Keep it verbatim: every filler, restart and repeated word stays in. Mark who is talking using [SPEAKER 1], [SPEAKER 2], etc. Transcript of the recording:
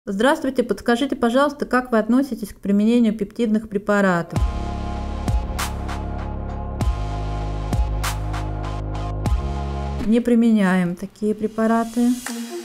[SPEAKER 1] Здравствуйте, подскажите, пожалуйста, как вы относитесь к применению пептидных препаратов? Не применяем такие препараты.